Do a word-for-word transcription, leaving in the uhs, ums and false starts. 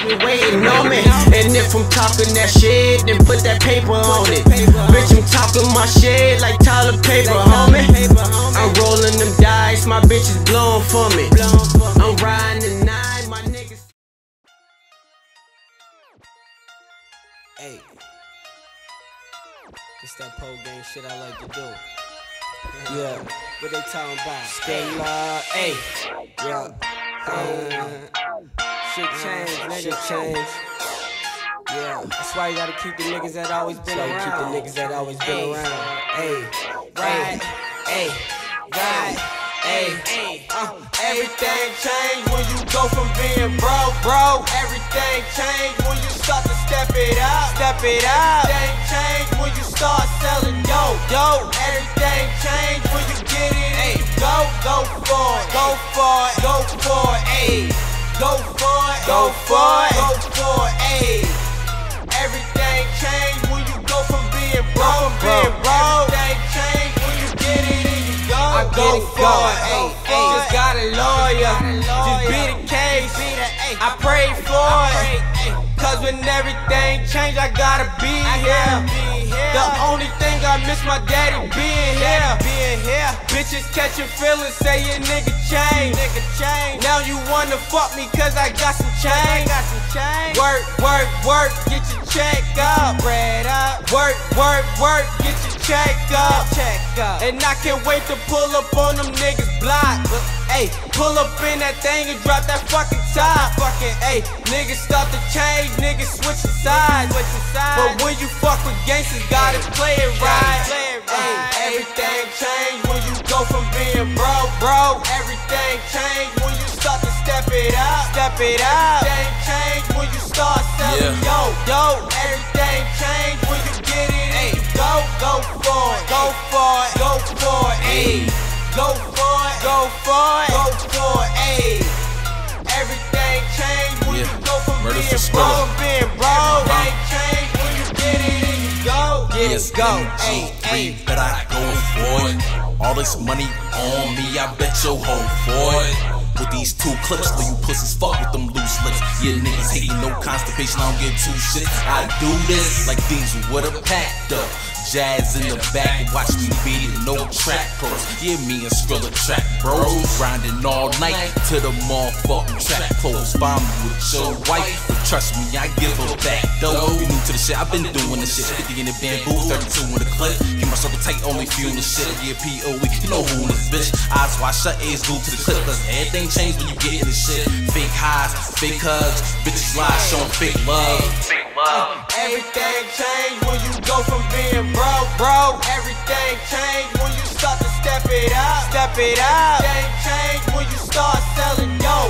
me waiting on me. And if I'm talking that shit, then put that paper on it. Bitch, I'm talking my shit like Tyler Paper, homie. I'm rolling them dice, my bitch is blowing for me. I'm riding the nine, my niggas. Hey, it's that pole game shit I like to do. Yeah, what they talking about? Stella, hey, yeah. Uh, shit change, nigga. Shit change. Yeah, that's why you gotta keep the niggas that always been around. Keep the niggas that always been around. Hey, right, hey, right, hey. Uh, everything change when you go from being broke, bro. Everything change when you start to step it up, step it up. Everything change when you start selling dope, yo. Everything change when you get it. Hey, go, go for it, go for it, go for it, ayy. Go for it, go for it, go for it, ayy. Everything change when you go from being broke, from being broke. Everything change when you get it and you go. I go for it, ayy. Just got a lawyer, just be the case. I pray for it, cause when everything change, I gotta be here. The only thing I miss my daddy being here. Being here. Bitches catching feelings, say your nigga change. Nigga change. Now you wanna fuck me cause I got some change. Got some change. Work, work, work, get your check up. Bread up. Work, work, work, get your check up. Check up. And I can't wait to pull up on them niggas block. Hey, pull up in that thing and drop that fucking top. Fucking, hey, niggas start to change, niggas switching sides. Switching sides. But when you fuck with gangsters, gotta play it right. Play it right. Hey, everything change when you go from being broke, bro. Everything change when you start to step it up, step it up. Everything change when you start selling, yeah. Yo, yo. Everything change when you get it. Hey, go, go for it, go for it, go for it, ayy. Go for it, go for it, go for it, ayy. Everything change when yeah. you go from Murder being broke, from being broke. Everything change when you get it and you go. Get yes, it, go, ayy, ayy. That I go for it. All this money on me, I bet you'll hold for it. With these two clips, though you pussies fuck with them loose lips. Yeah, niggas hating, no constipation, I don't get two shit. I do this like Diesel with a packed up. Jazz in the back, watch me beat it, no track pros. Yeah, me and Skrilla track bros. Grinding all night to the motherfucking track close. Bomb with your wife, but trust me, I give her back though. You new to the shit, I've been doing this shit. fifty in the bamboo, thirty-two in the clip. Keep my circle tight, only few in the shit. Yeah, P O E, you know who in this bitch. Eyes wide shut, ears glued to the clip. Cause everything changed when you get in the shit. Fake highs, fake hugs, bitches lie, showing fake love. Uh, everything change when you go from being broke, bro. Everything change when you start to step it up, step it up. Everything change when you start selling, yo.